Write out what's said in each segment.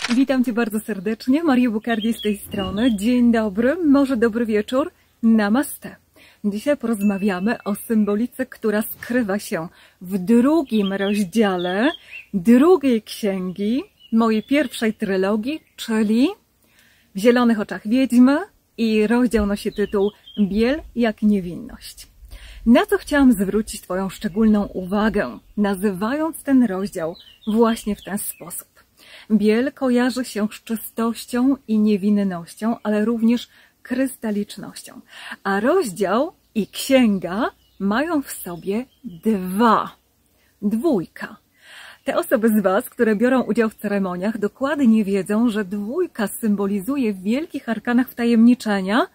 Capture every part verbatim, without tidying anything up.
Witam Cię bardzo serdecznie, Maria Bukardi z tej strony. Dzień dobry, może dobry wieczór, namaste. Dzisiaj porozmawiamy o symbolice, która skrywa się w drugim rozdziale drugiej księgi, mojej pierwszej trylogii, czyli W zielonych oczach wiedźmy, i rozdział nosi tytuł Biel jak niewinność. Na co chciałam zwrócić Twoją szczególną uwagę, nazywając ten rozdział właśnie w ten sposób. Biel kojarzy się z czystością i niewinnością, ale również krystalicznością. A rozdział i księga mają w sobie dwa. Dwójka. Te osoby z Was, które biorą udział w ceremoniach, dokładnie wiedzą, że dwójka symbolizuje w wielkich arkanach wtajemniczenia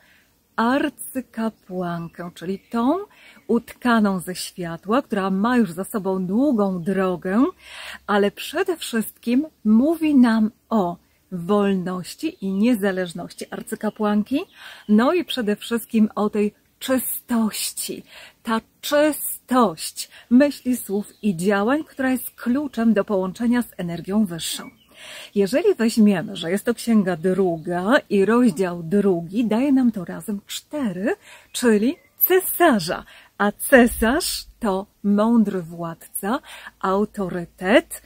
arcykapłankę, czyli tą utkaną ze światła, która ma już za sobą długą drogę, ale przede wszystkim mówi nam o wolności i niezależności arcykapłanki, no i przede wszystkim o tej czystości. Ta czystość myśli, słów i działań, która jest kluczem do połączenia z energią wyższą. Jeżeli weźmiemy, że jest to księga druga i rozdział drugi, daje nam to razem cztery, czyli cesarza. A cesarz to mądry władca, autorytet,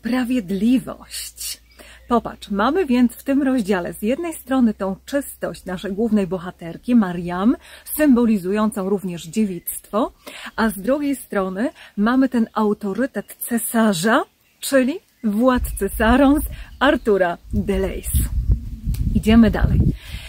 sprawiedliwość. Popatrz, mamy więc w tym rozdziale z jednej strony tą czystość naszej głównej bohaterki, Mariam, symbolizującą również dziewictwo, a z drugiej strony mamy ten autorytet cesarza, czyli władcy Sarons, Artura Delays. Idziemy dalej.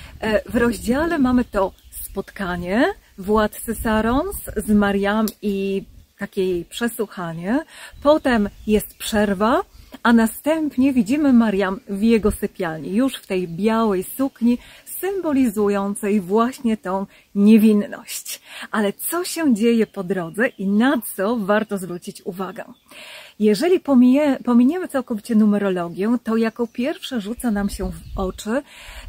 W rozdziale mamy to spotkanie władcy Sarons z Mariam i takie jej przesłuchanie. Potem jest przerwa, a następnie widzimy Mariam w jego sypialni, już w tej białej sukni, symbolizującej właśnie tą niewinność. Ale co się dzieje po drodze i na co warto zwrócić uwagę? Jeżeli pominie, pominiemy całkowicie numerologię, to jako pierwsze rzuca nam się w oczy,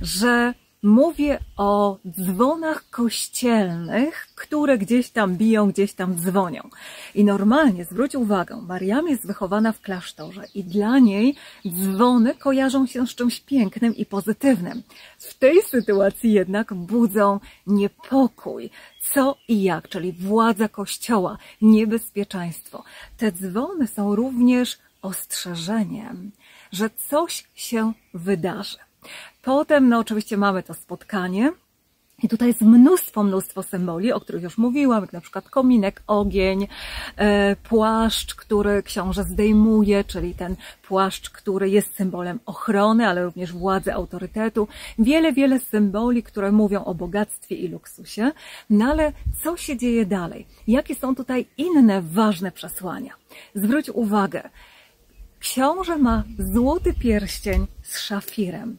że mówię o dzwonach kościelnych, które gdzieś tam biją, gdzieś tam dzwonią. I normalnie, zwróć uwagę, Mariam jest wychowana w klasztorze i dla niej dzwony kojarzą się z czymś pięknym i pozytywnym. W tej sytuacji jednak budzą niepokój. Co i jak, czyli władza Kościoła, niebezpieczeństwo. Te dzwony są również ostrzeżeniem, że coś się wydarzy. Potem, no oczywiście mamy to spotkanie i tutaj jest mnóstwo, mnóstwo symboli, o których już mówiłam, jak na przykład kominek, ogień, e, płaszcz, który książę zdejmuje, czyli ten płaszcz, który jest symbolem ochrony, ale również władzy, autorytetu. Wiele, wiele symboli, które mówią o bogactwie i luksusie. No ale co się dzieje dalej? Jakie są tutaj inne ważne przesłania? Zwróć uwagę, książę ma złoty pierścień z szafirem.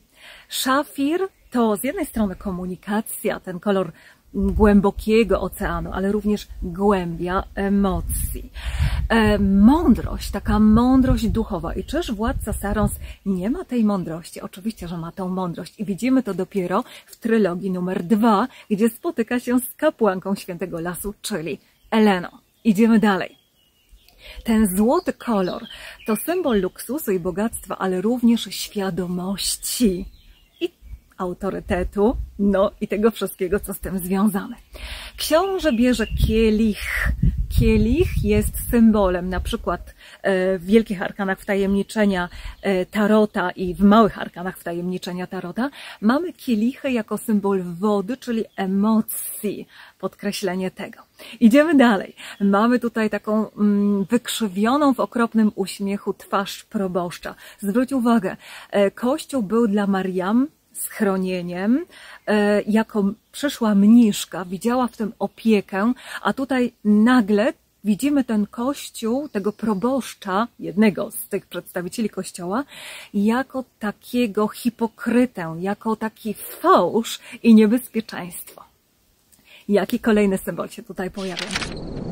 Szafir to z jednej strony komunikacja, ten kolor głębokiego oceanu, ale również głębia emocji. E, mądrość, taka mądrość duchowa. I czyż władca Sarons nie ma tej mądrości? Oczywiście, że ma tą mądrość i widzimy to dopiero w trylogii numer dwa, gdzie spotyka się z kapłanką Świętego Lasu, czyli Eleną. Idziemy dalej. Ten złoty kolor to symbol luksusu i bogactwa, ale również świadomości i autorytetu, no i tego wszystkiego, co z tym związane. Książę bierze kielich. Kielich jest symbolem na przykład w wielkich arkanach wtajemniczenia Tarota i w małych arkanach wtajemniczenia Tarota. Mamy kielichy jako symbol wody, czyli emocji, podkreślenie tego. Idziemy dalej. Mamy tutaj taką mm, wykrzywioną w okropnym uśmiechu twarz proboszcza. Zwróć uwagę, Kościół był dla Mariam schronieniem, e, jako przyszła mniszka, widziała w tym opiekę, a tutaj nagle widzimy ten kościół, tego proboszcza, jednego z tych przedstawicieli kościoła, jako takiego hipokrytę, jako taki fałsz i niebezpieczeństwo. Jaki kolejny symbol się tutaj pojawia?